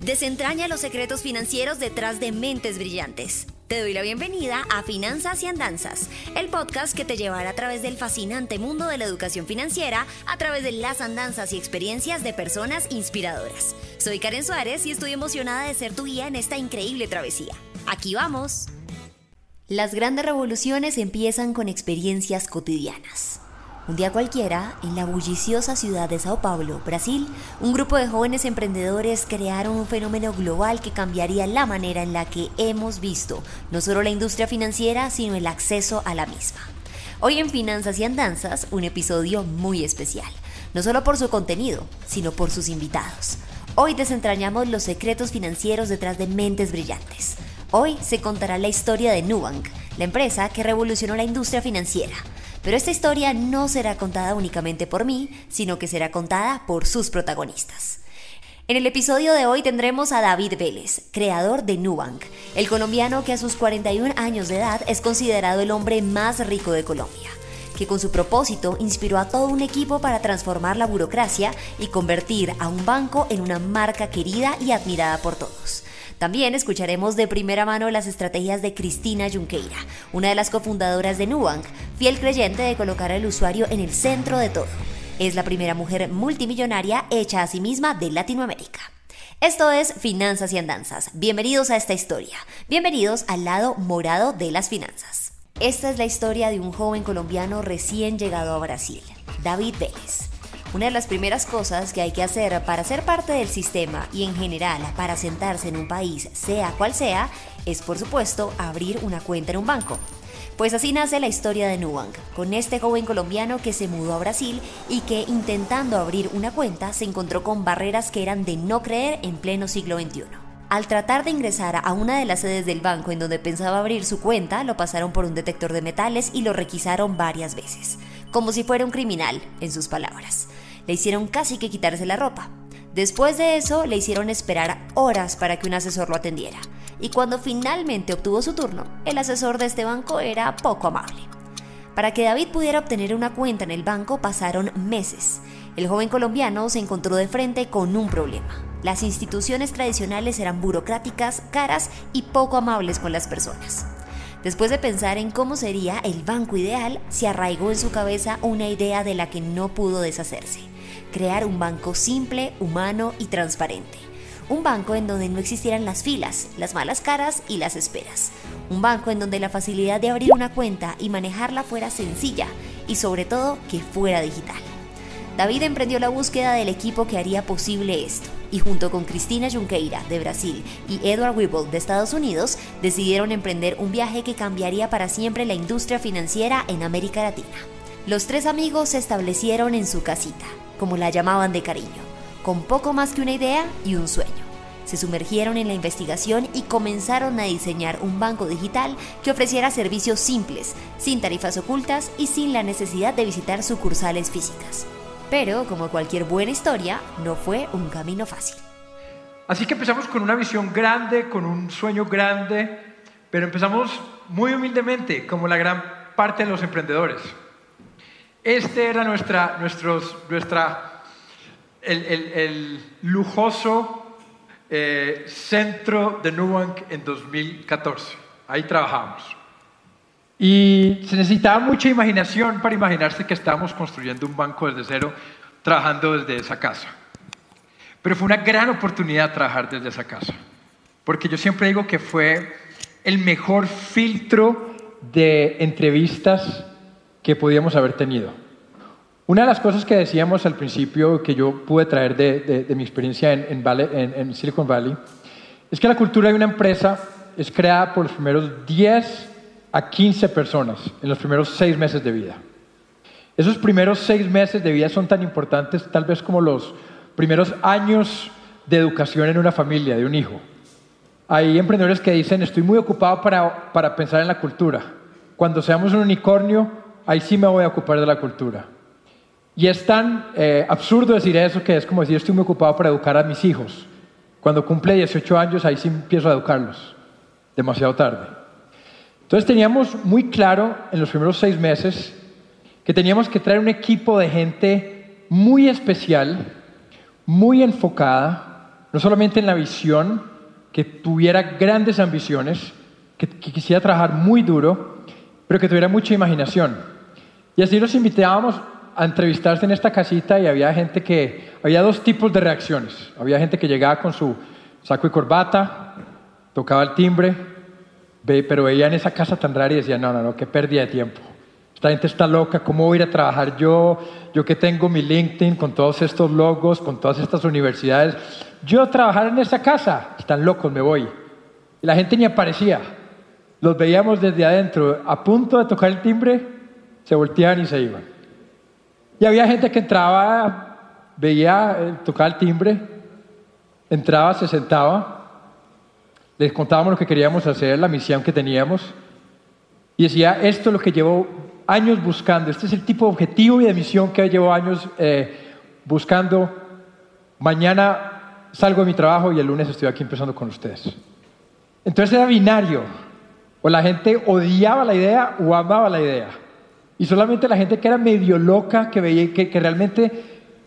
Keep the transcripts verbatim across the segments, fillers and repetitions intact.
Desentraña los secretos financieros detrás de mentes brillantes. Te doy la bienvenida a Finanzas y Andanzas, el podcast que te llevará a través del fascinante mundo de la educación financiera a través de las andanzas y experiencias de personas inspiradoras. Soy Karen Suárez y estoy emocionada de ser tu guía en esta increíble travesía. ¡Aquí vamos! Las grandes revoluciones empiezan con experiencias cotidianas. Un día cualquiera, en la bulliciosa ciudad de Sao Paulo, Brasil, un grupo de jóvenes emprendedores crearon un fenómeno global que cambiaría la manera en la que hemos visto no solo la industria financiera, sino el acceso a la misma. Hoy en Finanzas y Andanzas, un episodio muy especial, no solo por su contenido, sino por sus invitados. Hoy desentrañamos los secretos financieros detrás de mentes brillantes. Hoy se contará la historia de Nubank, la empresa que revolucionó la industria financiera. Pero esta historia no será contada únicamente por mí, sino que será contada por sus protagonistas. En el episodio de hoy tendremos a David Vélez, creador de Nubank, el colombiano que a sus cuarenta y un años de edad es considerado el hombre más rico de Colombia, que con su propósito inspiró a todo un equipo para transformar la burocracia y convertir a un banco en una marca querida y admirada por todos. También escucharemos de primera mano las estrategias de Cristina Junqueira, una de las cofundadoras de Nubank, fiel creyente de colocar al usuario en el centro de todo. Es la primera mujer multimillonaria hecha a sí misma de Latinoamérica. Esto es Finanzas y Andanzas. Bienvenidos a esta historia. Bienvenidos al lado morado de las finanzas. Esta es la historia de un joven colombiano recién llegado a Brasil, David Vélez. Una de las primeras cosas que hay que hacer para ser parte del sistema y en general para sentarse en un país, sea cual sea, es por supuesto abrir una cuenta en un banco. Pues así nace la historia de Nubank, con este joven colombiano que se mudó a Brasil y que intentando abrir una cuenta se encontró con barreras que eran de no creer en pleno siglo veintiuno. Al tratar de ingresar a una de las sedes del banco en donde pensaba abrir su cuenta, lo pasaron por un detector de metales y lo requisaron varias veces, como si fuera un criminal, en sus palabras. Le hicieron casi que quitarse la ropa. Después de eso, le hicieron esperar horas para que un asesor lo atendiera. Y cuando finalmente obtuvo su turno, el asesor de este banco era poco amable. Para que David pudiera obtener una cuenta en el banco pasaron meses. El joven colombiano se encontró de frente con un problema. Las instituciones tradicionales eran burocráticas, caras y poco amables con las personas. Después de pensar en cómo sería el banco ideal, se arraigó en su cabeza una idea de la que no pudo deshacerse: crear un banco simple, humano y transparente. Un banco en donde no existieran las filas, las malas caras y las esperas. Un banco en donde la facilidad de abrir una cuenta y manejarla fuera sencilla y sobre todo que fuera digital. David emprendió la búsqueda del equipo que haría posible esto y junto con Cristina Junqueira de Brasil y Edward Webull de Estados Unidos decidieron emprender un viaje que cambiaría para siempre la industria financiera en América Latina. Los tres amigos se establecieron en su casita, como la llamaban de cariño, con poco más que una idea y un sueño. Se sumergieron en la investigación y comenzaron a diseñar un banco digital que ofreciera servicios simples, sin tarifas ocultas y sin la necesidad de visitar sucursales físicas. Pero, como cualquier buena historia, no fue un camino fácil. Así que empezamos con una visión grande, con un sueño grande, pero empezamos muy humildemente, como la gran parte de los emprendedores. Este era nuestra, nuestros, nuestra, el, el, el lujoso eh, centro de Nubank en dos mil catorce. Ahí trabajamos. Y se necesitaba mucha imaginación para imaginarse que estábamos construyendo un banco desde cero, trabajando desde esa casa. Pero fue una gran oportunidad trabajar desde esa casa, porque yo siempre digo que fue el mejor filtro de entrevistas que podíamos haber tenido. Una de las cosas que decíamos al principio, que yo pude traer de, de, de mi experiencia en, en, Valley, en, en Silicon Valley, es que la cultura de una empresa es creada por los primeros diez a quince personas en los primeros seis meses de vida. Esos primeros seis meses de vida son tan importantes tal vez como los primeros años de educación en una familia, de un hijo. Hay emprendedores que dicen, estoy muy ocupado para, para pensar en la cultura. Cuando seamos un unicornio, ahí sí me voy a ocupar de la cultura. Y es tan eh, absurdo decir eso que es como decir, estoy muy ocupado para educar a mis hijos. Cuando cumple dieciocho años, ahí sí empiezo a educarlos. Demasiado tarde. Entonces teníamos muy claro en los primeros seis meses que teníamos que traer un equipo de gente muy especial, muy enfocada, no solamente en la visión, que tuviera grandes ambiciones, que, que quisiera trabajar muy duro, pero que tuviera mucha imaginación. Y así los invitábamos a entrevistarse en esta casita y había gente que, había dos tipos de reacciones. Había gente que llegaba con su saco y corbata, tocaba el timbre, ve, pero veían esa casa tan rara y decían, no, no, no, qué pérdida de tiempo. Esta gente está loca, ¿cómo voy a ir a trabajar yo? Yo que tengo mi LinkedIn con todos estos logos, con todas estas universidades. Yo trabajar en esa casa, están locos, me voy. Y la gente ni aparecía. Los veíamos desde adentro, a punto de tocar el timbre, se volteaban y se iban. Y había gente que entraba, veía, eh, tocaba el timbre, entraba, se sentaba, les contábamos lo que queríamos hacer, la misión que teníamos, y decía, esto es lo que llevo años buscando, este es el tipo de objetivo y de misión que llevo años eh, buscando. Mañana salgo de mi trabajo y el lunes estoy aquí empezando con ustedes. Entonces era binario, o la gente odiaba la idea o amaba la idea. Y solamente la gente que era medio loca, que, veía, que, que realmente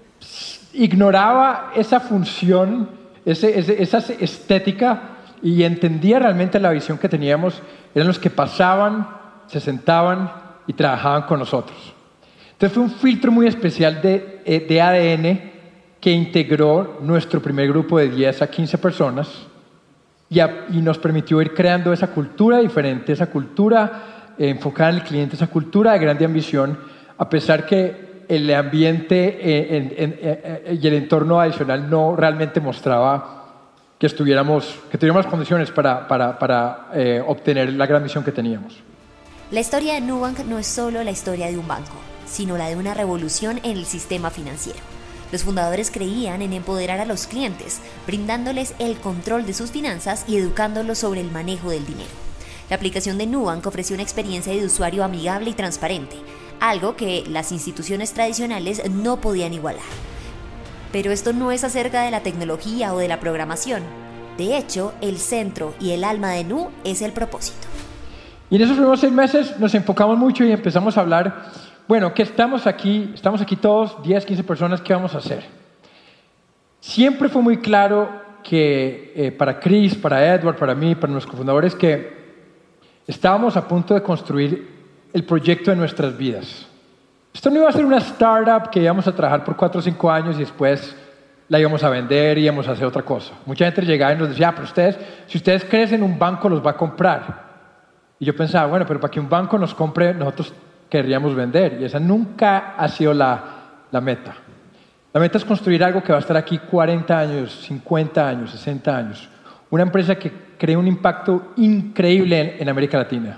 ignoraba esa función, ese, ese, esa estética y entendía realmente la visión que teníamos, eran los que pasaban, se sentaban y trabajaban con nosotros. Entonces fue un filtro muy especial de, de A D N que integró nuestro primer grupo de diez a quince personas y, a, y nos permitió ir creando esa cultura diferente, esa cultura eh, enfocada en el cliente, esa cultura de grande ambición, a pesar que el ambiente eh, en, en, en, y el entorno adicional no realmente mostraba que, estuviéramos, que tuviéramos condiciones para, para, para eh, obtener la gran misión que teníamos. La historia de Nubank no es solo la historia de un banco, sino la de una revolución en el sistema financiero. Los fundadores creían en empoderar a los clientes, brindándoles el control de sus finanzas y educándolos sobre el manejo del dinero. La aplicación de Nubank ofreció una experiencia de usuario amigable y transparente, algo que las instituciones tradicionales no podían igualar. Pero esto no es acerca de la tecnología o de la programación. De hecho, el centro y el alma de Nu es el propósito. Y en esos primeros seis meses nos enfocamos mucho y empezamos a hablar, bueno, que estamos aquí, estamos aquí todos, diez, quince personas, ¿qué vamos a hacer? Siempre fue muy claro que eh, para Chris, para Edward, para mí, para nuestros fundadores, que estábamos a punto de construir el proyecto de nuestras vidas. Esto no iba a ser una startup que íbamos a trabajar por cuatro o cinco años y después la íbamos a vender y íbamos a hacer otra cosa. Mucha gente llegaba y nos decía, ah, pero ustedes, si ustedes crecen, un banco los va a comprar. Y yo pensaba, bueno, pero para que un banco nos compre, nosotros querríamos vender. Y esa nunca ha sido la, la meta. La meta es construir algo que va a estar aquí cuarenta años, cincuenta años, sesenta años. Una empresa que cree un impacto increíble en, en América Latina.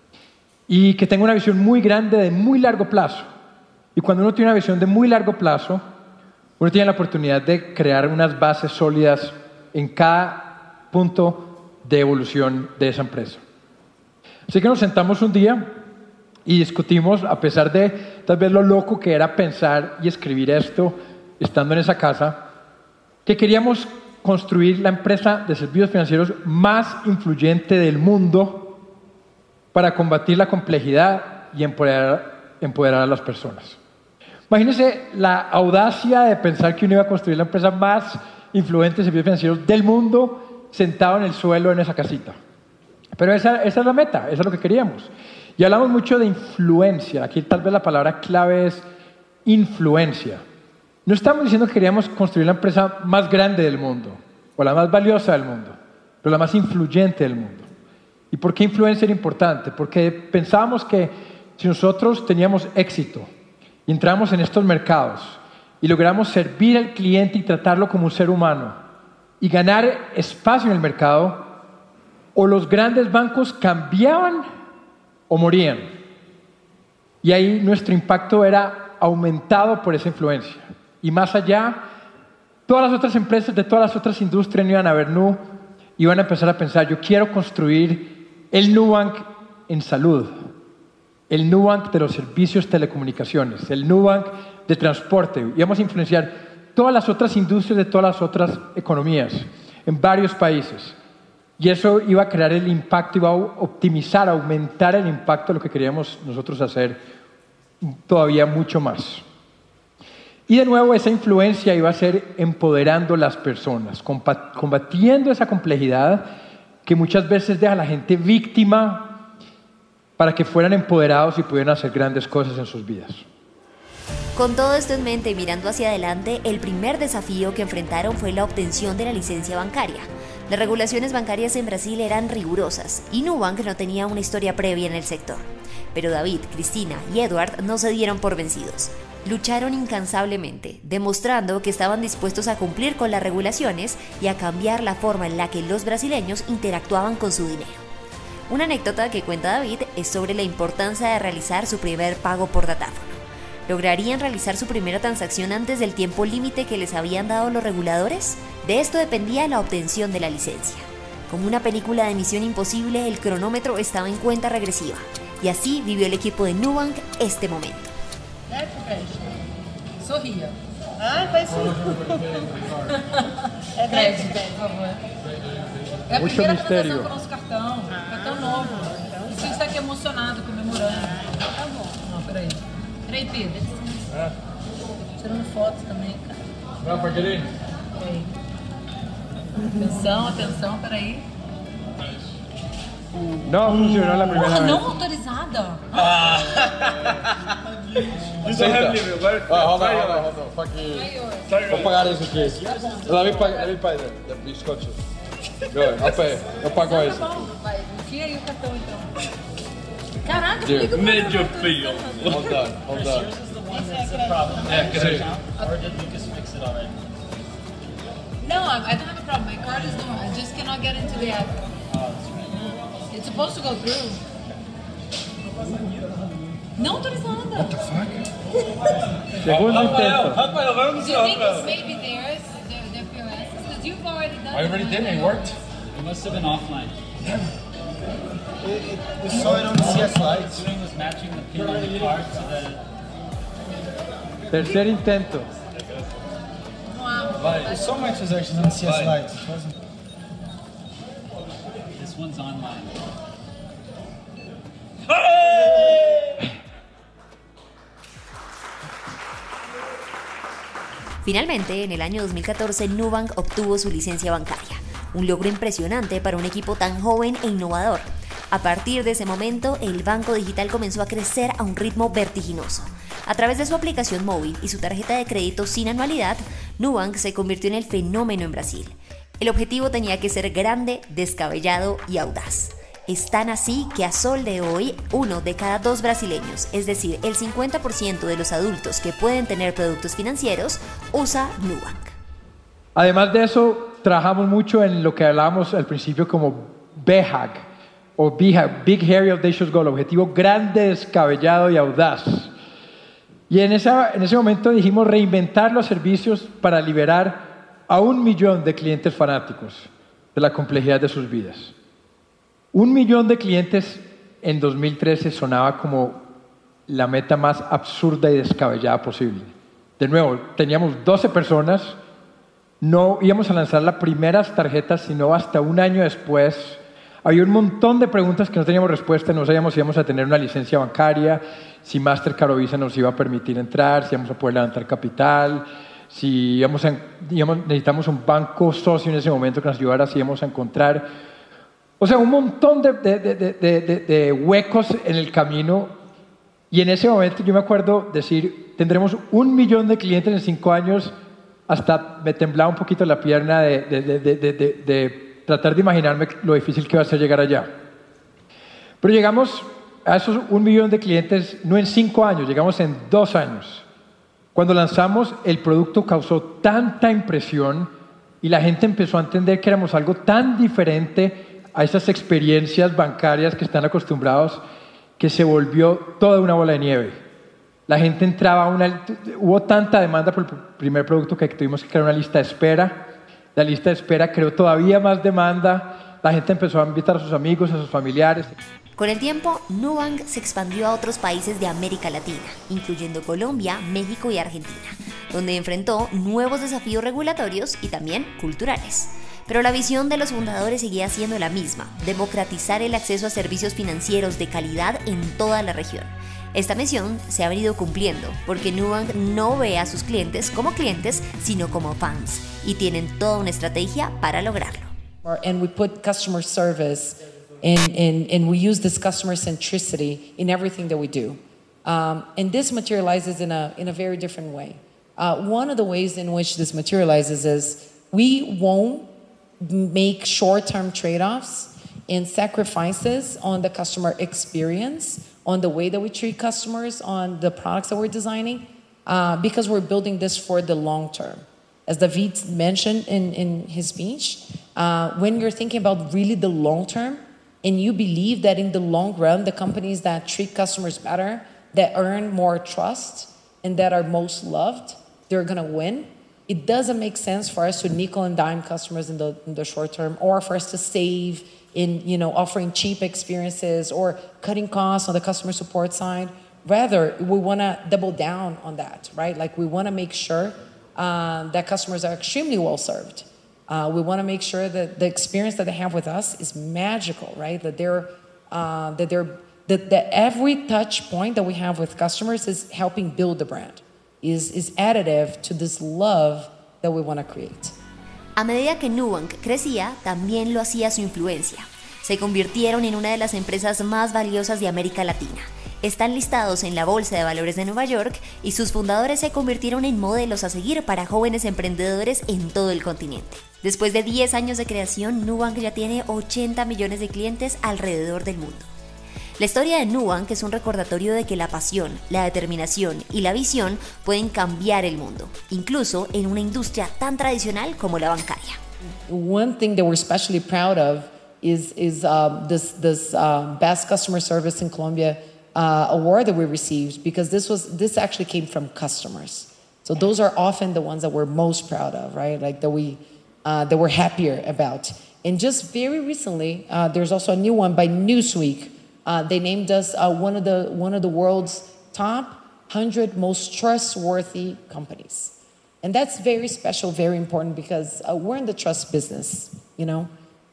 Y que tenga una visión muy grande de muy largo plazo. Y cuando uno tiene una visión de muy largo plazo, uno tiene la oportunidad de crear unas bases sólidas en cada punto de evolución de esa empresa. Así que nos sentamos un día y discutimos, a pesar de tal vez lo loco que era pensar y escribir esto estando en esa casa, que queríamos construir la empresa de servicios financieros más influyente del mundo para combatir la complejidad y empoderar, empoderar a las personas. Imagínense la audacia de pensar que uno iba a construir la empresa más influyente de servicios financieros del mundo sentado en el suelo en esa casita. Pero esa, esa es la meta, eso es lo que queríamos. Y hablamos mucho de influencia. Aquí tal vez la palabra clave es influencia. No estamos diciendo que queríamos construir la empresa más grande del mundo o la más valiosa del mundo, pero la más influyente del mundo. ¿Y por qué influencia era importante? Porque pensábamos que si nosotros teníamos éxito y entramos en estos mercados y logramos servir al cliente y tratarlo como un ser humano y ganar espacio en el mercado, o los grandes bancos cambiaban o morían. Y ahí nuestro impacto era aumentado por esa influencia. Y más allá, todas las otras empresas de todas las otras industrias no iban a ver Nu, iban a empezar a pensar, yo quiero construir el Nubank en salud, el Nubank de los servicios telecomunicaciones, el Nubank de transporte. Íbamos a influenciar todas las otras industrias de todas las otras economías en varios países. Y eso iba a crear el impacto, iba a optimizar, aumentar el impacto de lo que queríamos nosotros hacer todavía mucho más. Y de nuevo esa influencia iba a ser empoderando a las personas, combatiendo esa complejidad que muchas veces deja a la gente víctima para que fueran empoderados y pudieran hacer grandes cosas en sus vidas. Con todo esto en mente y mirando hacia adelante, el primer desafío que enfrentaron fue la obtención de la licencia bancaria. Las regulaciones bancarias en Brasil eran rigurosas y Nubank no tenía una historia previa en el sector. Pero David, Cristina y Edward no se dieron por vencidos. Lucharon incansablemente, demostrando que estaban dispuestos a cumplir con las regulaciones y a cambiar la forma en la que los brasileños interactuaban con su dinero. Una anécdota que cuenta David es sobre la importancia de realizar su primer pago por datáfono. ¿Lograrían realizar su primera transacción antes del tiempo límite que les habían dado los reguladores? De esto dependía la obtención de la licencia. Como una película de Misión Imposible, el cronómetro estaba en cuenta regresiva. Y así vivió el equipo de Nubank este momento. Sorria. Ah, faz isso. É crédito, por favor. É a Muito primeira mistério. transação com o nosso cartão. Cartão novo. O Cid está aqui emocionado, comemorando. Tá bom. Não, peraí. Peraí, Pedro. É. Tirando fotos também, cara. Vai, Margarine. Peraí. Atenção, atenção, peraí. No funcionó la primera Porra, vez. não autorizada. You don't have limit, right? Ah, hold on, hold on, hold on. Fuck you. Vou pagar isso aqui. Let me pay, let me pay the, the biscocho. Good, I'll pay. Eu pago Tá isso. bom, vai. Enfia aí o cartão então. Caraca, Dude. liga o Made you cartão. feel. Hold on, hold on. Yeah, because Or did Lucas fix it already? No, I I don't have a problem. My card is doing. I just cannot get into the app. It's supposed to go through. Não autorizada. What the fuck? Segundo Rafael, intento. Rafael, vai no Do you céu, think it's Rafael. maybe theirs, their, their P O S? Because you've already done I already it. did, it worked. It must have been offline. We saw it on the C S All lights. it's doing was matching the pin on the card so that Tercer intento. Não há. Vai. We saw my transactions on the C S Vai. lights. It wasn't. this one's online. Finalmente, en el año dos mil catorce, Nubank obtuvo su licencia bancaria, un logro impresionante para un equipo tan joven e innovador. A partir de ese momento, el banco digital comenzó a crecer a un ritmo vertiginoso. A través de su aplicación móvil y su tarjeta de crédito sin anualidad, Nubank se convirtió en el fenómeno en Brasil. El objetivo tenía que ser grande, descabellado y audaz. Es tan así que a sol de hoy, uno de cada dos brasileños, es decir, el cincuenta por ciento de los adultos que pueden tener productos financieros, usa Nubank. Además de eso, trabajamos mucho en lo que hablábamos al principio como B H A G, o Big, Big Hairy Audacious Goal, objetivo grande, descabellado y audaz. Y en, esa, en ese momento dijimos reinventar los servicios para liberar a un millón de clientes fanáticos de la complejidad de sus vidas. Un millón de clientes en dos mil trece sonaba como la meta más absurda y descabellada posible. De nuevo, teníamos doce personas, no íbamos a lanzar las primeras tarjetas sino hasta un año después. Había un montón de preguntas que no teníamos respuesta, no sabíamos si íbamos a tener una licencia bancaria, si Mastercard o Visa nos iba a permitir entrar, si íbamos a poder levantar capital, si íbamos a, íbamos, necesitamos un banco socio en ese momento que nos ayudara, si íbamos a encontrar... O sea, un montón de, de, de, de, de, de huecos en el camino. Y en ese momento yo me acuerdo decir, tendremos un millón de clientes en cinco años, hasta me temblaba un poquito la pierna de, de, de, de, de, de, de tratar de imaginarme lo difícil que va a ser llegar allá. Pero llegamos a esos un millón de clientes no en cinco años, llegamos en dos años. Cuando lanzamos, el producto causó tanta impresión y la gente empezó a entender que éramos algo tan diferente a esas experiencias bancarias que están acostumbrados, que se volvió toda una bola de nieve. La gente entraba a una... Hubo tanta demanda por el primer producto que tuvimos que crear una lista de espera. La lista de espera creó todavía más demanda. La gente empezó a invitar a sus amigos, a sus familiares. Con el tiempo, Nubank se expandió a otros países de América Latina, incluyendo Colombia, México y Argentina, donde enfrentó nuevos desafíos regulatorios y también culturales. Pero la visión de los fundadores seguía siendo la misma: democratizar el acceso a servicios financieros de calidad en toda la región. Esta misión se ha venido cumpliendo porque Nubank no ve a sus clientes como clientes, sino como fans, y tienen toda una estrategia para lograrlo. And we put customer service and, and, and we use this customer centricity in everything that we do. Um, and this materializes in a, in a very different way. Uh, one of the ways in which this materializes is we won't make short-term trade-offs and sacrifices on the customer experience, on the way that we treat customers, on the products that we're designing, uh, because we're building this for the long term. As David mentioned in, in his speech, uh, when you're thinking about really the long term, and you believe that in the long run, the companies that treat customers better, that earn more trust, and that are most loved, they're gonna win. It doesn't make sense for us to nickel and dime customers in the, in the short term, or for us to save in, you know, offering cheap experiences or cutting costs on the customer support side. Rather, we want to double down on that, right? Like we want to make sure uh, that customers are extremely well served. Uh, we want to make sure that the experience that they have with us is magical, right? That they're uh, that they're that, that every touch point that we have with customers is helping build the brand, is is additive to this love that we want to create. A medida que Nubank crecía, también lo hacía su influencia. Se convirtieron en una de las empresas más valiosas de América Latina. Están listados en la Bolsa de Valores de Nueva York y sus fundadores se convirtieron en modelos a seguir para jóvenes emprendedores en todo el continente. Después de diez años de creación, Nubank ya tiene ochenta millones de clientes alrededor del mundo. La historia de Nubank es un recordatorio de que la pasión, la determinación y la visión pueden cambiar el mundo, incluso en una industria tan tradicional como la bancaria. One thing that we're especially proud of is, is uh, this, this uh, Best Customer Service in Colombia uh, award that we received, because this, was, this actually came from customers. So those are often the ones that we're most proud of, right? Like that, we, uh, that we're happier about. And just very recently, uh, there's also a new one by Newsweek. Uh, they named us uh, one of the one of the world's top one hundred most trustworthy companies, and that's very special, very important, because uh, we're in the trust business. You know,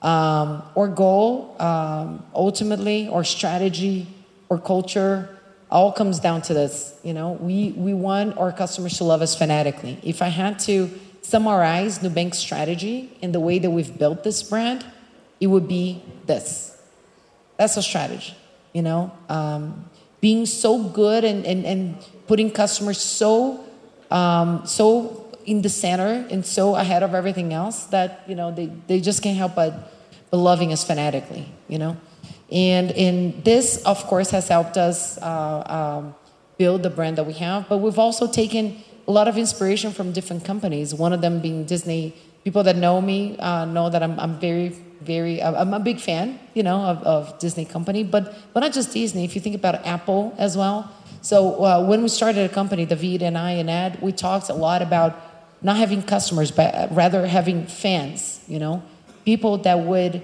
um, our goal, um, ultimately, our strategy, our culture, all comes down to this. You know, we we want our customers to love us fanatically. If I had to summarize Nubank's strategy in the way that we've built this brand, it would be this. That's a strategy. You know, um, being so good and, and, and putting customers so um, so in the center and so ahead of everything else that, you know, they, they just can't help but, but loving us fanatically, you know. And, and this, of course, has helped us uh, um, build the brand that we have. But we've also taken a lot of inspiration from different companies, one of them being Disney. People that know me uh, know that I'm, I'm very, very, I'm a big fan, you know, of, of Disney company, but, but not just Disney. If you think about Apple as well. So uh, when we started a company, David and I and Ed, we talked a lot about not having customers, but rather having fans, you know, people that would,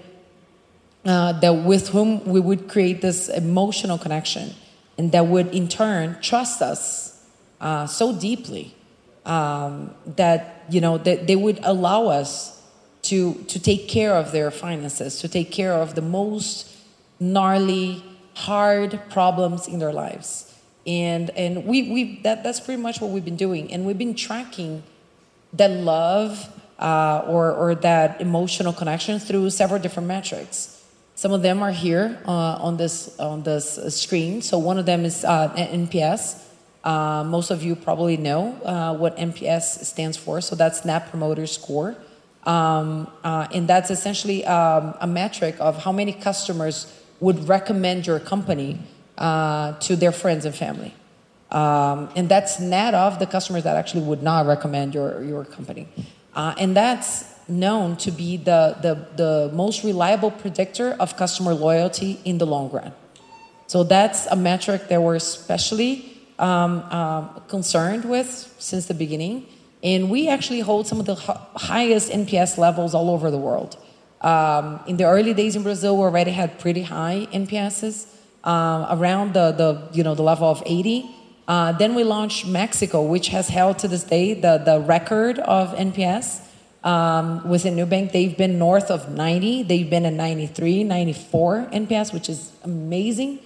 uh, that with whom we would create this emotional connection, and that would in turn trust us uh, so deeply. Um, that, you know, that they would allow us to, to take care of their finances, to take care of the most gnarly, hard problems in their lives. And, and we, we, that, that's pretty much what we've been doing. And we've been tracking that love uh, or, or that emotional connection through several different metrics. Some of them are here uh, on this, on this screen. So one of them is uh, N P S. Uh, most of you probably know uh, what N P S stands for, so that's Net Promoter Score. Um, uh, and that's essentially um, a metric of how many customers would recommend your company uh, to their friends and family. Um, and that's net of the customers that actually would not recommend your, your company. Uh, and that's known to be the, the, the most reliable predictor of customer loyalty in the long run. So that's a metric that we're especially Um, um, concerned with since the beginning, and we actually hold some of the h- highest N P S levels all over the world. Um, in the early days in Brazil, we already had pretty high N P Ss, um, around the, the you know the level of eighty. Uh, then we launched Mexico, which has held to this day the, the record of N P S. Um, within Nubank, they've been north of ninety. They've been at ninety-three, ninety-four N P S, which is amazing.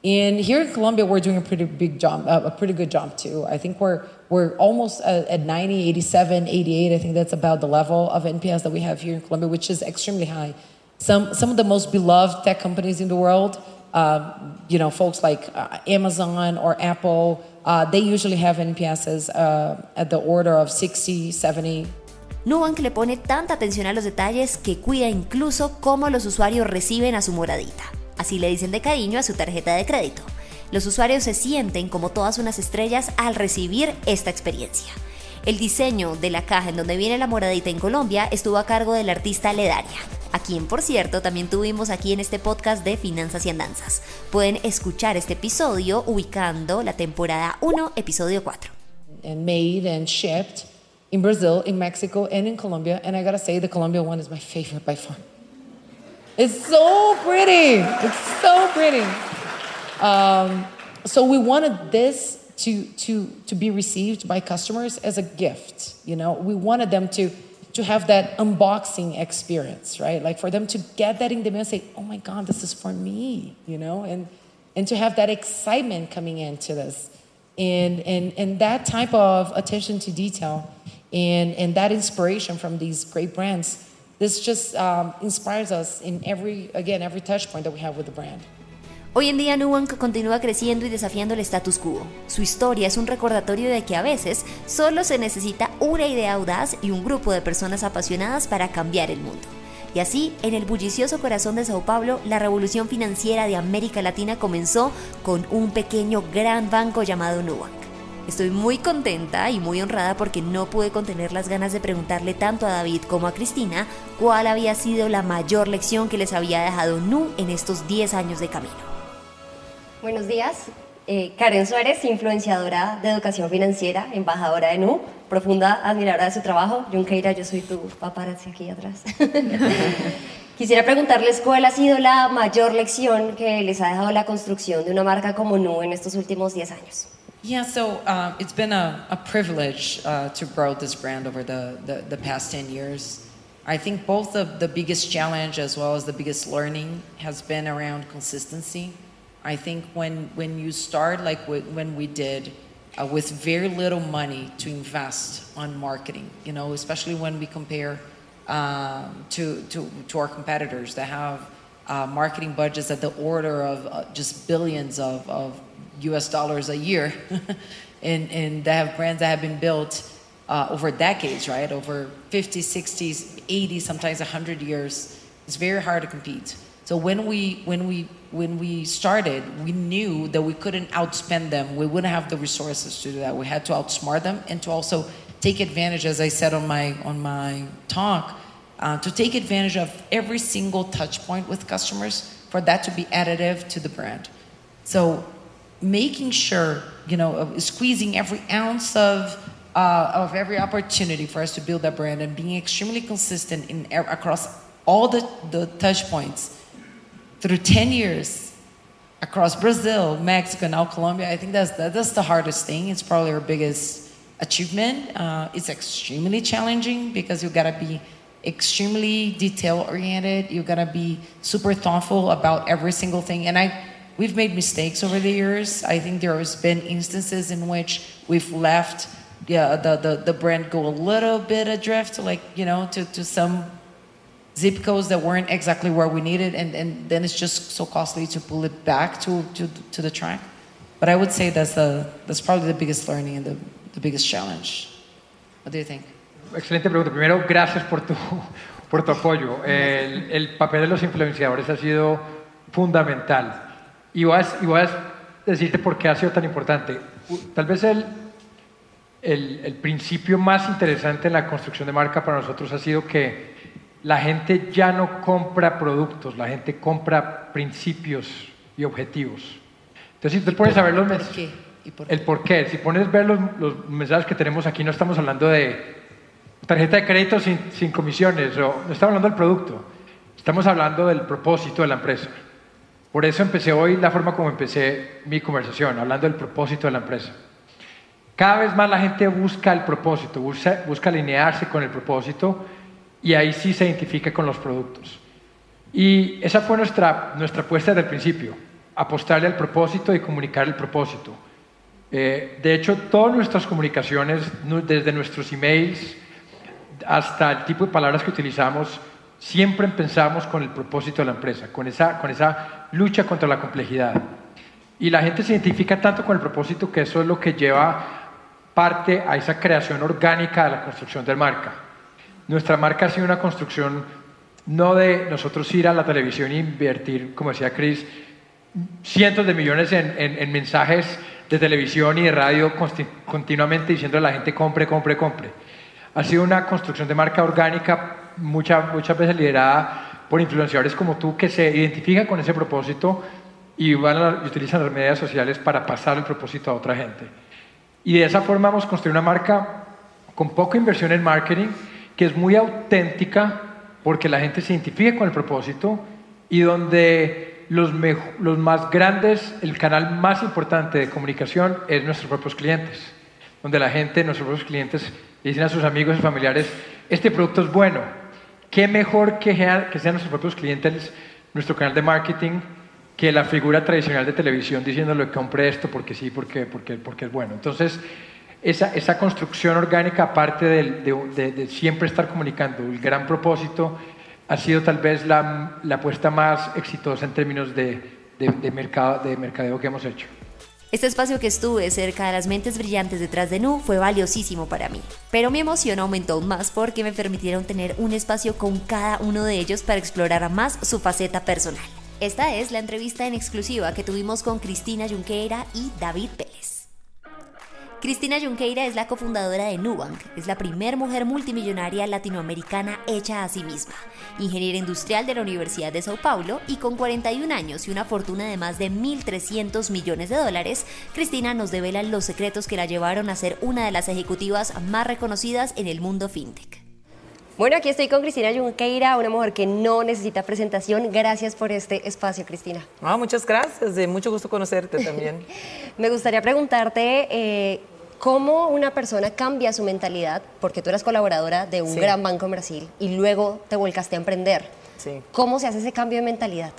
And here in Colombia, we're doing a pretty big job, uh, a pretty good job too. I think we're we're almost at, at ninety, eighty-seven, eighty-eight. I think that's about the level of N P S that we have here in Colombia, which is extremely high. Some some of the most beloved tech companies in the world, uh, you know, folks like uh, Amazon or Apple, uh, they usually have N P Ss uh, at the order of sixty, seventy. Nubank le pone tanta atención a los detalles que cuida incluso cómo los usuarios reciben a su moradita. Así le dicen de cariño a su tarjeta de crédito. Los usuarios se sienten como todas unas estrellas al recibir esta experiencia. El diseño de la caja en donde viene la moradita en Colombia estuvo a cargo del artista Ledaria, a quien, por cierto, también tuvimos aquí en este podcast de Finanzas y Andanzas. Pueden escuchar este episodio ubicando la temporada uno, episodio cuatro. And made and shipped in Brazil, in Mexico, and in Colombia. And I gotta say, the Colombia one is my favorite by far. It's so pretty. It's so pretty. Um, so we wanted this to to to be received by customers as a gift. You know, we wanted them to to have that unboxing experience, right? Like for them to get that in the mail and say, "Oh my God, this is for me," you know, and and to have that excitement coming into this, and and and that type of attention to detail, and and that inspiration from these great brands. This just um, inspires us in every, again, every touch point that we have with the brand. Hoy en día Nubank continúa creciendo y desafiando el status quo. Su historia es un recordatorio de que a veces solo se necesita una idea audaz y un grupo de personas apasionadas para cambiar el mundo. Y así, en el bullicioso corazón de Sao Paulo, la revolución financiera de América Latina comenzó con un pequeño gran banco llamado Nubank. Estoy muy contenta y muy honrada porque no pude contener las ganas de preguntarle tanto a David como a Cristina cuál había sido la mayor lección que les había dejado Nu en estos diez años de camino. Buenos días, eh, Karen Suárez, influenciadora de educación financiera, embajadora de Nu, profunda admiradora de su trabajo. Junqueira, yo soy tu paparazzi aquí atrás. Quisiera preguntarles cuál ha sido la mayor lección que les ha dejado la construcción de una marca como Nu en estos últimos diez años. Yeah, so um, it's been a, a privilege uh, to grow this brand over the, the, the past ten years. I think both the, the biggest challenge as well as the biggest learning has been around consistency. I think when, when you start like w- when we did uh, with very little money to invest on marketing, you know, especially when we compare um, to, to, to our competitors that have uh, marketing budgets at the order of uh, just billions of, of U S dollars a year, and, and they have brands that have been built uh, over decades, right? Over fifty, sixty, eighty, sometimes one hundred years. It's very hard to compete. So when we, when we, when we started, we knew that we couldn't outspend them. We wouldn't have the resources to do that. We had to outsmart them and to also take advantage, as I said on my, on my talk, uh, to take advantage of every single touch point with customers for that to be additive to the brand. So making sure, you know, of squeezing every ounce of uh, of every opportunity for us to build that brand and being extremely consistent in across all the, the touch points through ten years across Brazil, Mexico, now Colombia. I think that's that, that's the hardest thing. It's probably our biggest achievement. Uh, it's extremely challenging because you gotta be extremely detail oriented. You gotta be super thoughtful about every single thing. And I. We've made mistakes over the years. I think there has been instances in which we've left yeah, the, the, the brand go a little bit adrift, like, you know, to, to some zip codes that weren't exactly where we needed, and, and then it's just so costly to pull it back to, to, to the track. But I would say that's, the, that's probably the biggest learning and the, the biggest challenge. What do you think? Excelente pregunta. Primero, gracias por tu, por tu apoyo. El, el papel de los influenciadores ha sido fundamental. Y voy, a, y voy a decirte por qué ha sido tan importante. Tal vez el, el, el principio más interesante en la construcción de marca para nosotros ha sido que la gente ya no compra productos, la gente compra principios y objetivos. Entonces, si tú pones a ver los mensajes, el por qué, si pones a ver los, los mensajes que tenemos aquí, no estamos hablando de tarjeta de crédito sin, sin comisiones, o no estamos hablando del producto, estamos hablando del propósito de la empresa. Por eso empecé hoy la forma como empecé mi conversación, hablando del propósito de la empresa. Cada vez más la gente busca el propósito, busca, busca alinearse con el propósito, y ahí sí se identifica con los productos. Y esa fue nuestra, nuestra apuesta desde el principio. apostarle al propósito y comunicar el propósito. Eh, de hecho, todas nuestras comunicaciones, desde nuestros emails hasta el tipo de palabras que utilizamos, siempre pensamos con el propósito de la empresa, con esa, con esa lucha contra la complejidad. Y la gente se identifica tanto con el propósito que eso es lo que lleva parte a esa creación orgánica de la construcción de marca. Nuestra marca ha sido una construcción no de nosotros ir a la televisión e invertir, como decía Chris, cientos de millones en, en, en mensajes de televisión y de radio continuamente diciendo a la gente compre, compre, compre. Ha sido una construcción de marca orgánica muchas, muchas veces liderada por influenciadores como tú que se identifican con ese propósito y, van a, y utilizan las medias sociales para pasar el propósito a otra gente. Y de esa forma hemos construido una marca con poca inversión en marketing que es muy auténtica porque la gente se identifica con el propósito y donde los, los más grandes, el canal más importante de comunicación es nuestros propios clientes, donde la gente, nuestros propios clientes, le dicen a sus amigos y familiares, este producto es bueno, qué mejor que, que sean nuestros propios clientes nuestro canal de marketing que la figura tradicional de televisión diciéndole que compre esto porque sí, porque, porque, porque es bueno. Entonces, esa, esa construcción orgánica, aparte de, de, de, de siempre estar comunicando el gran propósito, ha sido tal vez la, la apuesta más exitosa en términos de, de, de, mercado, de mercadeo que hemos hecho. Este espacio que estuve cerca de las mentes brillantes detrás de Nu fue valiosísimo para mí, pero mi emoción aumentó aún más porque me permitieron tener un espacio con cada uno de ellos para explorar más su faceta personal. Esta es la entrevista en exclusiva que tuvimos con Cristina Junqueira y David Vélez. Cristina Junqueira es la cofundadora de Nubank, es la primer mujer multimillonaria latinoamericana hecha a sí misma, ingeniera industrial de la Universidad de Sao Paulo y con cuarenta y un años y una fortuna de más de mil trescientos millones de dólares, Cristina nos devela los secretos que la llevaron a ser una de las ejecutivas más reconocidas en el mundo fintech. Bueno, aquí estoy con Cristina Junqueira, una mujer que no necesita presentación. Gracias por este espacio, Cristina. Ah, muchas gracias, de mucho gusto conocerte también. Me gustaría preguntarte eh, cómo una persona cambia su mentalidad, porque tú eras colaboradora de un sí. gran banco en Brasil y luego te volcaste a emprender. Sí. ¿Cómo se hace ese cambio de mentalidad?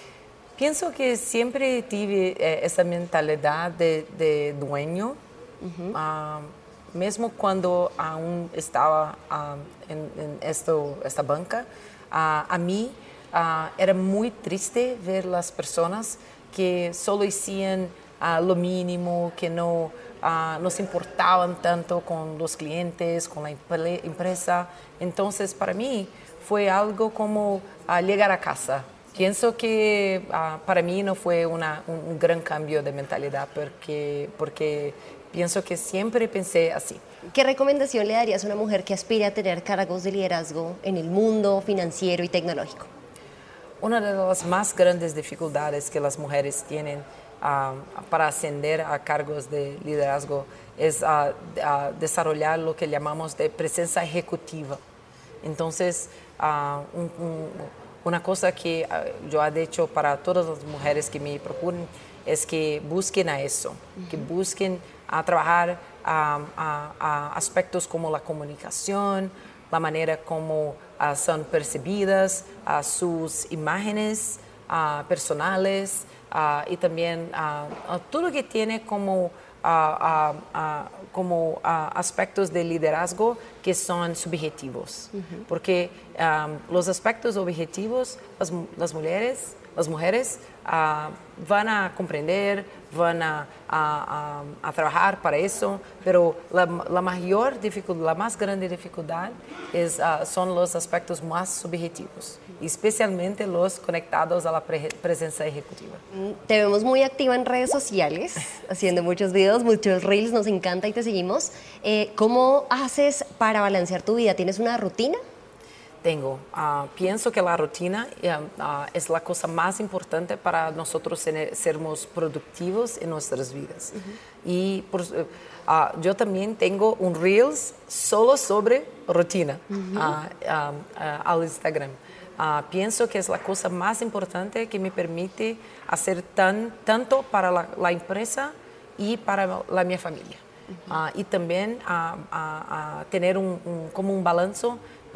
Pienso que siempre tuve eh, esa mentalidad de, de dueño. Uh-huh. uh, Mesmo quando aún estava uh, em, em esto, esta banca, uh, a mim uh, era muito triste ver as pessoas que só hacían uh, lo mínimo, que não, uh, não se importavam tanto com os clientes, com a empresa. Então, para mim, foi algo como uh, chegar a casa. Penso que uh, para mim não foi uma, um, um grande cambio de mentalidade, porque, porque pienso que siempre pensé así. ¿Qué recomendación le darías a una mujer que aspire a tener cargos de liderazgo en el mundo financiero y tecnológico? Una de las más grandes dificultades que las mujeres tienen uh, para ascender a cargos de liderazgo es uh, uh, desarrollar lo que llamamos de presencia ejecutiva. Entonces, uh, un, un, una cosa que uh, yo he dicho para todas las mujeres que me procuran es que busquen a eso, uh-huh. que busquen a trabajar a, a, a aspectos como la comunicación, la manera como uh, son percibidas uh, sus imágenes uh, personales uh, y también uh, uh, todo lo que tiene como, uh, uh, uh, como uh, aspectos de liderazgo que son subjetivos. Uh-huh. Porque um, los aspectos objetivos, las, las mujeres, las mujeres uh, van a comprender, van a, a, a, a trabajar para eso, pero la, la mayor dificultad, la más grande dificultad es, uh, son los aspectos más subjetivos, especialmente los conectados a la pre presencia ejecutiva. Te vemos muy activa en redes sociales, haciendo muchos videos, muchos reels, nos encanta y te seguimos. Eh, ¿Cómo haces para balancear tu vida? ¿Tienes una rutina? Tengo. Uh, pienso que la rutina uh, uh, es la cosa más importante para nosotros ser, sermos productivos en nuestras vidas. Uh-huh. Y por, uh, uh, yo también tengo un Reels solo sobre rutina uh-huh. uh, uh, uh, al Instagram. Uh, pienso que es la cosa más importante que me permite hacer tan, tanto para la, la empresa y para la mi familia. Uh-huh. uh, y también uh, uh, uh, tener un, un, como un balance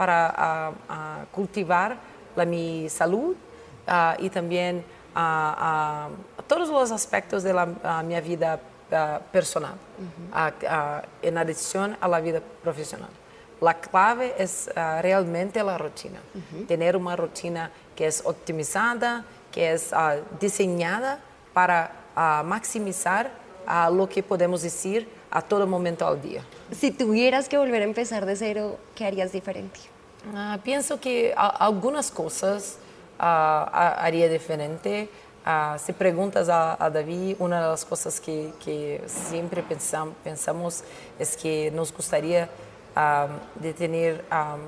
para uh, uh, cultivar la, mi salud uh, y también uh, uh, todos los aspectos de la, uh, mi vida uh, personal, uh-huh. uh, uh, en adición a la vida profesional. La clave es uh, realmente la rutina. Uh-huh. Tener una rutina que es optimizada, que es uh, diseñada para uh, maximizar uh, lo que podemos decir a todo momento al día. Si tuvieras que volver a empezar de cero, ¿qué harías diferente? Uh, pienso que a, algunas cosas uh, a, haría diferente. Uh, si preguntas a, a David, una de las cosas que, que siempre pensam, pensamos es que nos gustaría um, de tener um,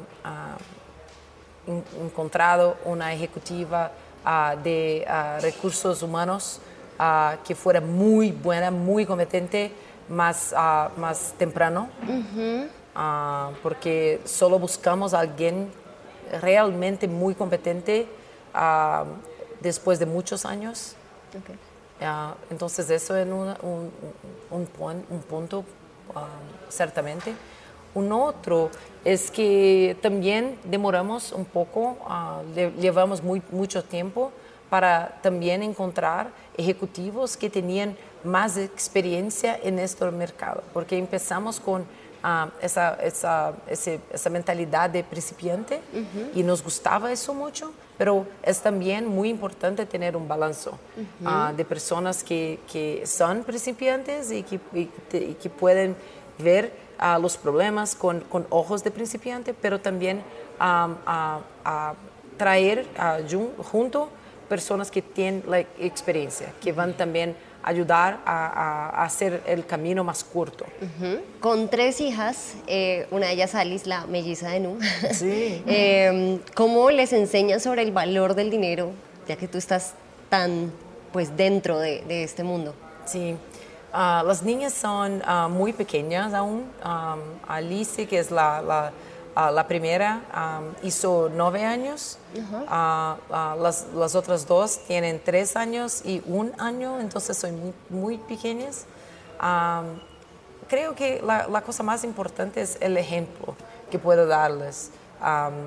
uh, in, encontrado una ejecutiva uh, de uh, recursos humanos uh, que fuera muy buena, muy competente, más, uh, más temprano. Uh-huh. Uh, porque solo buscamos a alguien realmente muy competente uh, después de muchos años. Okay. Uh, entonces eso es un, un, un, pon, un punto, uh, ciertamente. Un otro es que también demoramos un poco, uh, le, llevamos muy, mucho tiempo para también encontrar ejecutivos que tenían más experiencia en este mercado, porque empezamos con Uh, esa, esa, ese, esa mentalidad de principiante uh-huh. y nos gustaba eso mucho, pero es también muy importante tener un balance uh-huh. uh, de personas que, que son principiantes y que, y, y que pueden ver uh, los problemas con, con ojos de principiante, pero también um, uh, uh, traer uh, junto personas que tienen la experiencia, que van también ayudar a, a, a hacer el camino más corto. Uh-huh. Con tres hijas, eh, una de ellas Alice, la melliza de Nu, sí. eh, ¿cómo les enseñas sobre el valor del dinero, ya que tú estás tan pues, dentro de, de este mundo? Sí, uh, las niñas son uh, muy pequeñas aún. Um, Alice, que es la, la, uh, la primera, um, hizo nueve años. Uh-huh. uh, uh, las, las otras dos tienen tres años y un año, entonces son muy, muy pequeñas. Um, creo que la, la cosa más importante es el ejemplo que puedo darles, um,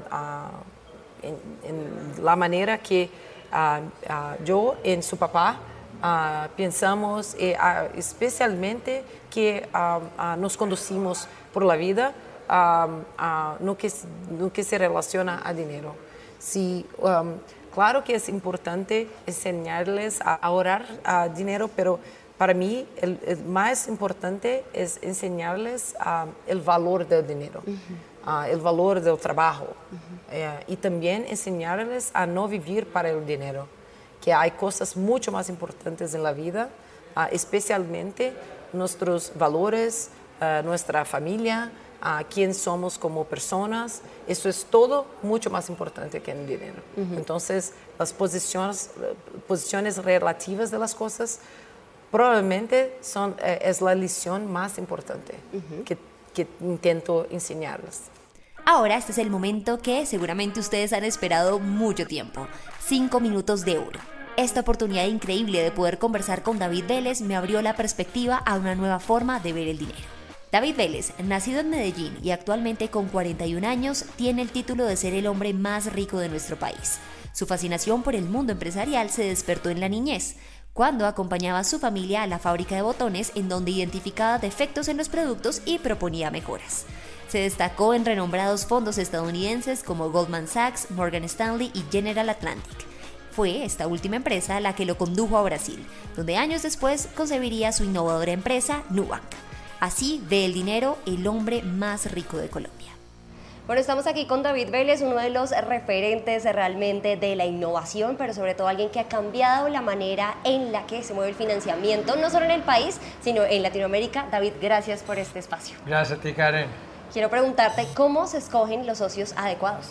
uh, en, en la manera que uh, uh, yo en su papá uh, pensamos, eh, uh, especialmente que uh, uh, nos conducimos por la vida um, uh, no, que, no que se relaciona a dinero. Sí, um, claro que es importante enseñarles a ahorrar uh, dinero, pero para mí el, el más importante es enseñarles uh, el valor del dinero, uh-huh. uh, el valor del trabajo uh-huh. uh, y también enseñarles a no vivir para el dinero, que hay cosas mucho más importantes en la vida, uh, especialmente nuestros valores, uh, nuestra familia, a uh, quién somos como personas. Eso es todo mucho más importante que el dinero. Uh-huh. Entonces, las posiciones, posiciones relativas de las cosas probablemente son, eh, es la lección más importante uh-huh. que, que intento enseñarles. Ahora este es el momento que seguramente ustedes han esperado mucho tiempo. Cinco minutos de oro. Esta oportunidad increíble de poder conversar con David Vélez me abrió la perspectiva a una nueva forma de ver el dinero. David Vélez, nacido en Medellín y actualmente con cuarenta y un años, tiene el título de ser el hombre más rico de nuestro país. Su fascinación por el mundo empresarial se despertó en la niñez, cuando acompañaba a su familia a la fábrica de botones en donde identificaba defectos en los productos y proponía mejoras. Se destacó en renombrados fondos estadounidenses como Goldman Sachs, Morgan Stanley y General Atlantic. Fue esta última empresa la que lo condujo a Brasil, donde años después concebiría su innovadora empresa Nubank. Así ve el dinero el hombre más rico de Colombia. Bueno, estamos aquí con David Vélez, uno de los referentes realmente de la innovación, pero sobre todo alguien que ha cambiado la manera en la que se mueve el financiamiento, no solo en el país, sino en Latinoamérica. David, gracias por este espacio. Gracias a ti, Karen. Quiero preguntarte, ¿cómo se escogen los socios adecuados?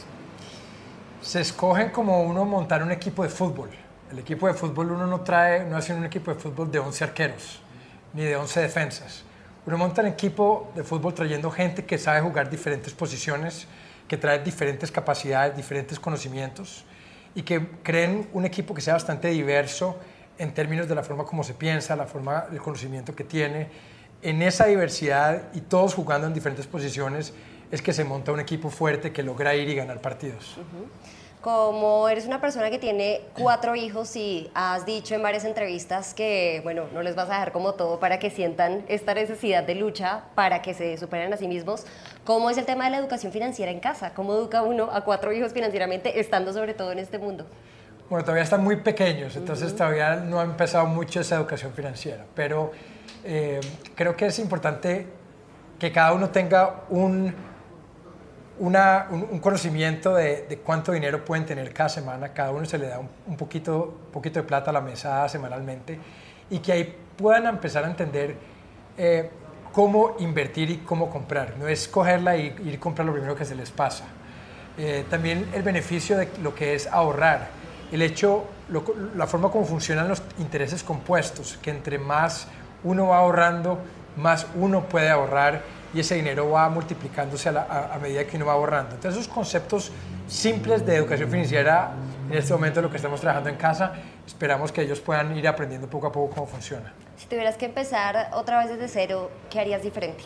Se escogen como uno montar un equipo de fútbol. El equipo de fútbol uno no trae, no hace un equipo de fútbol de once arqueros, ni de once defensas. Uno monta un equipo de fútbol trayendo gente que sabe jugar diferentes posiciones, que trae diferentes capacidades, diferentes conocimientos y que creen un equipo que sea bastante diverso en términos de la forma como se piensa, la forma, el conocimiento que tiene. En esa diversidad y todos jugando en diferentes posiciones es que se monta un equipo fuerte que logra ir y ganar partidos. Uh-huh. Como eres una persona que tiene cuatro hijos y has dicho en varias entrevistas que, bueno, no les vas a dejar como todo para que sientan esta necesidad de lucha para que se superen a sí mismos, ¿cómo es el tema de la educación financiera en casa? ¿Cómo educa uno a cuatro hijos financieramente estando sobre todo en este mundo? Bueno, todavía están muy pequeños, entonces uh-huh. todavía no ha empezado mucho esa educación financiera, pero eh, creo que es importante que cada uno tenga un, una, un, un conocimiento de, de cuánto dinero pueden tener cada semana, cada uno se le da un, un poquito, poquito de plata a la mesa semanalmente y que ahí puedan empezar a entender eh, cómo invertir y cómo comprar, no es cogerla y ir a comprar lo primero que se les pasa. Eh, también el beneficio de lo que es ahorrar. El hecho, lo, la forma como funcionan los intereses compuestos, que entre más uno va ahorrando, más uno puede ahorrar y ese dinero va multiplicándose a, la, a, a medida que uno va ahorrando. Entonces, esos conceptos simples de educación financiera, en este momento lo que estamos trabajando en casa, esperamos que ellos puedan ir aprendiendo poco a poco cómo funciona. Si tuvieras que empezar otra vez desde cero, ¿qué harías diferente?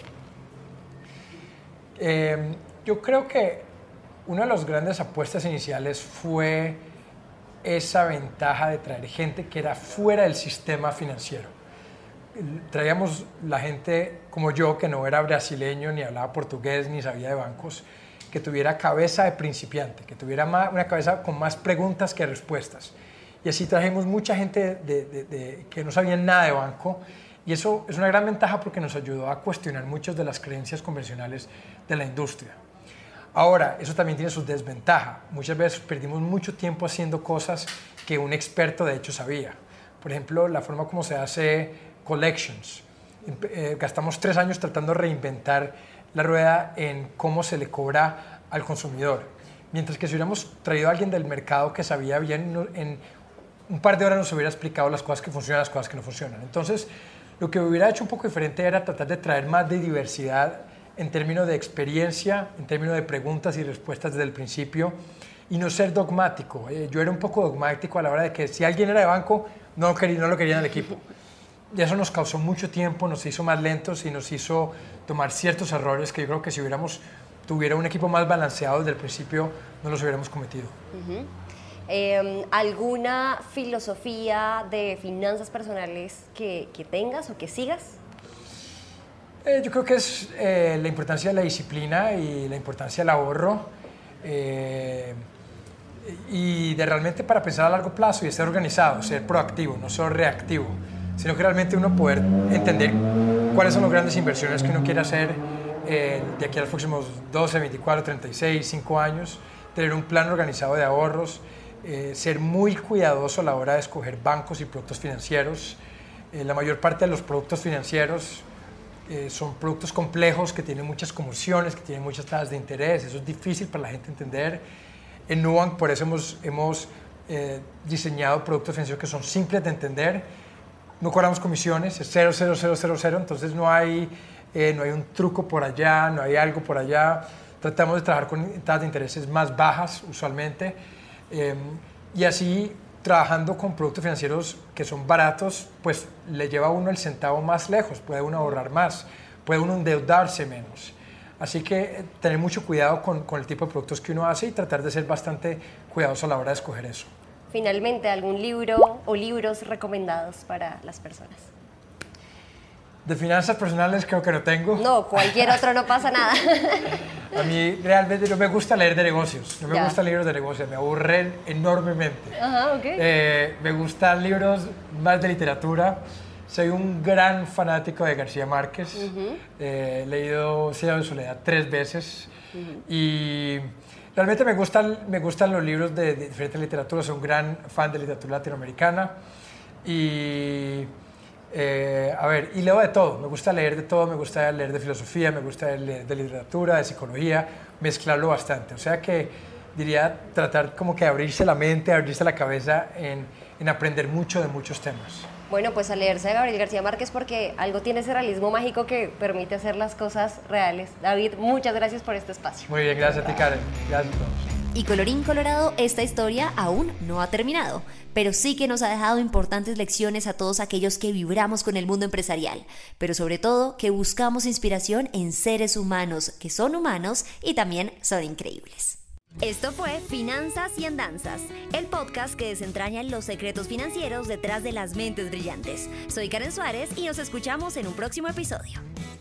Eh, yo creo que una de las grandes apuestas iniciales fue esa ventaja de traer gente que era fuera del sistema financiero. Traíamos la gente como yo, que no era brasileño, ni hablaba portugués, ni sabía de bancos, que tuviera cabeza de principiante, que tuviera más, una cabeza con más preguntas que respuestas. Y así trajimos mucha gente de, de, de, que no sabía nada de banco, y eso es una gran ventaja porque nos ayudó a cuestionar muchas de las creencias convencionales de la industria. Ahora, eso también tiene su desventaja. Muchas veces perdimos mucho tiempo haciendo cosas que un experto de hecho sabía. Por ejemplo, la forma como se hace collections. Eh, gastamos tres años tratando de reinventar la rueda en cómo se le cobra al consumidor. Mientras que si hubiéramos traído a alguien del mercado que sabía bien, en un par de horas nos hubiera explicado las cosas que funcionan y las cosas que no funcionan. Entonces, lo que hubiera hecho un poco diferente era tratar de traer más de diversidad en términos de experiencia, en términos de preguntas y respuestas desde el principio, y no ser dogmático. Eh, yo era un poco dogmático a la hora de que si alguien era de banco, no, quería, no lo quería en el equipo. Y eso nos causó mucho tiempo, nos hizo más lentos y nos hizo tomar ciertos errores que yo creo que si hubiéramos tuviera un equipo más balanceado desde el principio, no los hubiéramos cometido. Uh-huh. eh, ¿Alguna filosofía de finanzas personales que, que tengas o que sigas? Eh, yo creo que es eh, la importancia de la disciplina y la importancia del ahorro eh, y de realmente para pensar a largo plazo y estar organizado, ser proactivo, no solo reactivo, sino que realmente uno poder entender cuáles son las grandes inversiones que uno quiere hacer eh, de aquí a los próximos doce, veinticuatro, treinta y seis, cinco años, tener un plan organizado de ahorros, eh, ser muy cuidadoso a la hora de escoger bancos y productos financieros. Eh, la mayor parte de los productos financieros Eh, son productos complejos que tienen muchas comisiones, que tienen muchas tasas de interés, eso es difícil para la gente entender. En Nubank por eso hemos, hemos eh, diseñado productos financieros que son simples de entender, no cobramos comisiones, es cero, cero, cero, cero, cero, entonces no hay, eh, no hay un truco por allá, no hay algo por allá, tratamos de trabajar con tasas de intereses más bajas usualmente eh, y así trabajando con productos financieros que son baratos, pues le lleva a uno el centavo más lejos, puede uno ahorrar más, puede uno endeudarse menos. Así que tener mucho cuidado con, con el tipo de productos que uno hace y tratar de ser bastante cuidadoso a la hora de escoger eso. Finalmente, ¿algún libro o libros recomendados para las personas? De finanzas personales creo que no tengo. No, cualquier otro no pasa nada. A mí realmente no me gusta leer de negocios, no me ya. gustan libros de negocios, me aburren enormemente. Ajá, ok. Eh, me gustan libros más de literatura. Soy un gran fanático de García Márquez. Uh-huh. eh, he leído Cien años de soledad tres veces. Uh-huh. Y realmente me gustan, me gustan los libros de, de diferentes literaturas. Soy un gran fan de literatura latinoamericana. Y... Eh, a ver, y leo de todo, me gusta leer de todo, me gusta leer de filosofía, me gusta leer de literatura, de psicología, mezclarlo bastante, o sea que diría tratar como que abrirse la mente, abrirse la cabeza en, en aprender mucho de muchos temas. Bueno, pues a leerse a Gabriel García Márquez porque algo tiene ese realismo mágico que permite hacer las cosas reales. David, muchas gracias por este espacio. Muy bien, gracias a ti, Karen, gracias a todos. Y colorín colorado, esta historia aún no ha terminado, pero sí que nos ha dejado importantes lecciones a todos aquellos que vibramos con el mundo empresarial, pero sobre todo que buscamos inspiración en seres humanos que son humanos y también son increíbles. Esto fue Finanzas y Andanzas, el podcast que desentraña los secretos financieros detrás de las mentes brillantes. Soy Karen Suárez y nos escuchamos en un próximo episodio.